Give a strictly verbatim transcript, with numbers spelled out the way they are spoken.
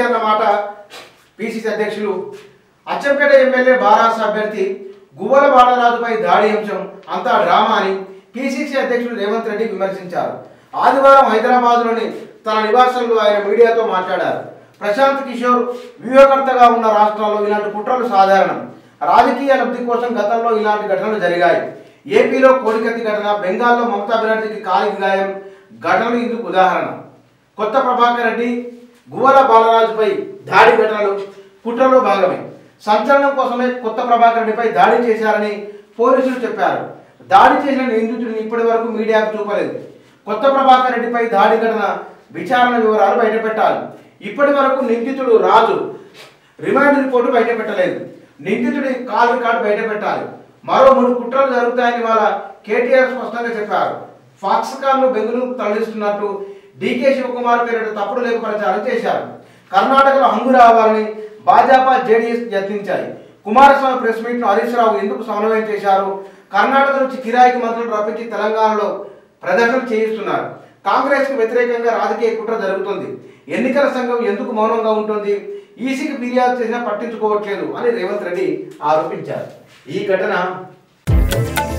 అన్నమాట పిసిసి అధ్యక్షులు. అచ్చంపేట ఎమ్మెల్యే బారాస అభ్యర్థి గువ్వల బాలరాజుపై దాడి అంశం అంతా డ్రామా అని పిసిసి అధ్యక్షులు రేవంత్ రెడ్డి విమర్శించారు. ఆదివారం హైదరాబాద్లోని తన నివాసంలో ఆయన మీడియాతో మాట్లాడారు. ప్రశాంత్ కిషోర్ వ్యూహకర్తగా ఉన్న రాష్ట్రాల్లో ఇలాంటి కుట్రలు సాధారణం. రాజకీయ లబ్ధి కోసం గతంలో ఇలాంటి ఘటనలు జరిగాయి. ఏపీలో కోడికత్తి ఘటన, బెంగాల్లో మమతా బెనర్జీకి కాలికి గాయం ఘటనలు ఇందుకు ఉదాహరణ. కొత్త ప్రభాకర్ రెడ్డి గువ్వల బాలరాజుపై దాడి ఘటనలు కుట్రలో భాగమే. సంచలనం కోసమే కొత్త ప్రభాకర్ రెడ్డిపై దాడి చేశారని పోలీసులు చెప్పారు. దాడి చేసిన నిందితుడిని ఇప్పటి వరకు మీడియాకు చూపలేదు. కొత్త ప్రభాకర్ రెడ్డిపై దాడి ఘటన విచారణ వివరాలు బయటపెట్టాలి. ఇప్పటి వరకు నిందితుడు రాజు రిమాండ్ రిపోర్టు బయటపెట్టలేదు. నిందితుడి కాల్ రికార్డు బయటపెట్టాలి. మరో మూడు కుట్రలు జరుగుతాయని వాళ్ళ కేటీఆర్ స్పష్టంగా చెప్పారు. ఫాక్స్కాన్ను బెంగళూరుకు తరలిస్తున్నట్టు డీకే శివకుమార్ పేరిట తప్పుడు లేఖ ప్రచారం చేశారు. కర్ణాటకలో హంగు రావాలని భాజపా జేడీఎస్ యత్నించాయి. కుమారస్వామి ప్రెస్ మీట్ను హరీష్ రావు ఎందుకు సమన్వయం చేశారు? కర్ణాటక నుంచి కిరాయికి మంత్రులు రప్పించి తెలంగాణలో ప్రదర్శన చేయిస్తున్నారు. కాంగ్రెస్ కు వ్యతిరేకంగా రాజకీయ కుట్ర జరుగుతుంది. ఎన్నికల సంఘం ఎందుకు మౌనంగా ఉంటుంది? ఈసీకి ఫిర్యాదు చేసినా పట్టించుకోవట్లేదు అని రేవంత్ రెడ్డి ఆరోపించారు. ఈ ఘటన